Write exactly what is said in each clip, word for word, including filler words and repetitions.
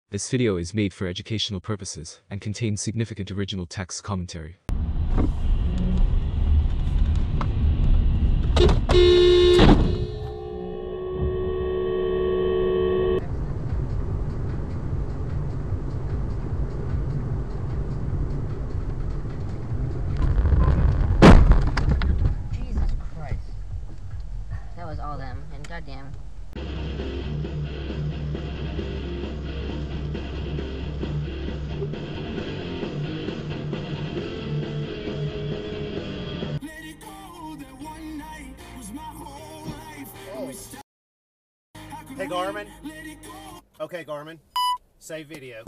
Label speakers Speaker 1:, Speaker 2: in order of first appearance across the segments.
Speaker 1: This video is made for educational purposes and contains significant original text commentary.
Speaker 2: Jesus Christ. That was all them, and goddamn.
Speaker 3: Hey Garmin. Okay Garmin. Save video.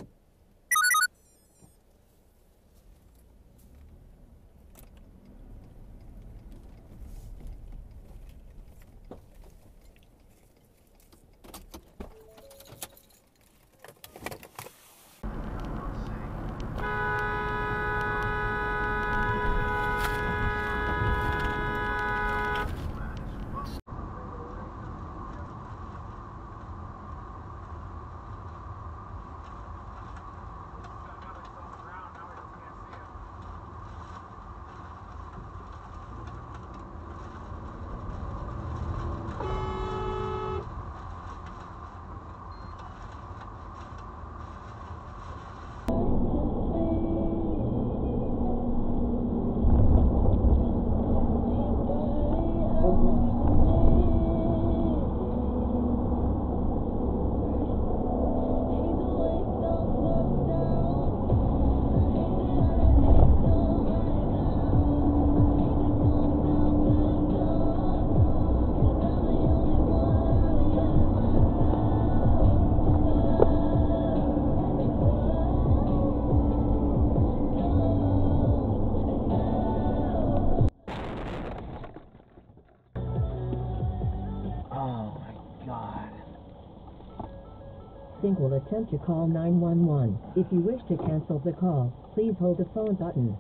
Speaker 4: Sync will attempt to call nine one one. If you wish to cancel the call, please hold the phone button.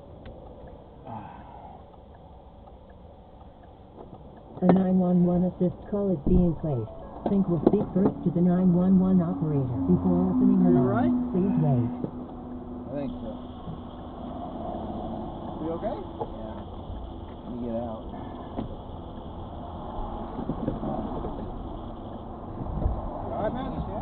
Speaker 4: A nine one one assist call is being placed. Sync will speak first to the nine one one operator before opening the line.
Speaker 5: You alright?
Speaker 4: Please wait.
Speaker 5: I think so. You okay? Yeah. Let me get out. Alright, man? Yeah?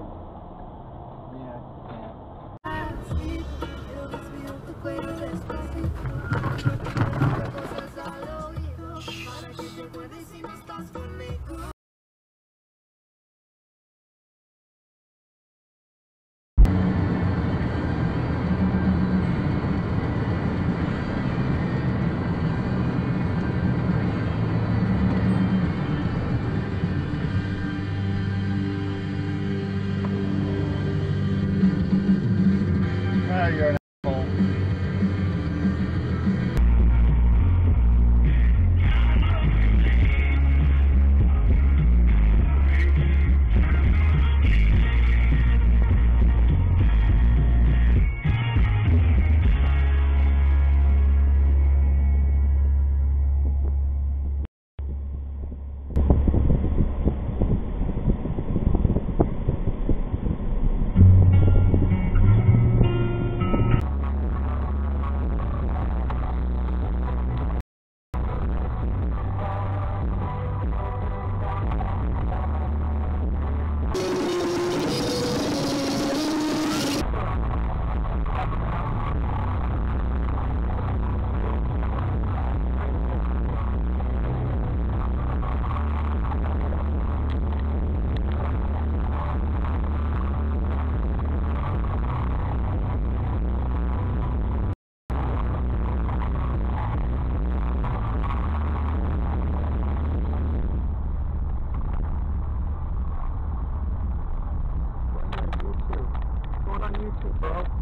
Speaker 5: You're an on YouTube, bro.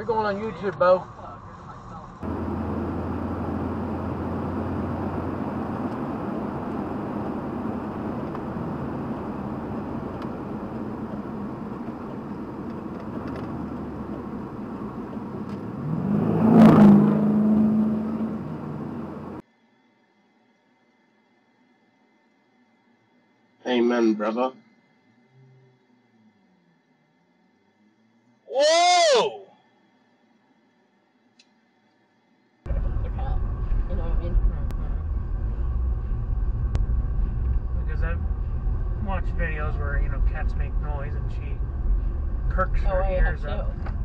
Speaker 5: We're going on YouTube, Bo.
Speaker 6: Amen, brother.
Speaker 5: Whoa!
Speaker 2: You know what I mean?
Speaker 7: Because I've watched videos where, you know, cats make noise and she perks
Speaker 2: Oh,
Speaker 7: her
Speaker 2: I have
Speaker 7: ears up.
Speaker 2: too.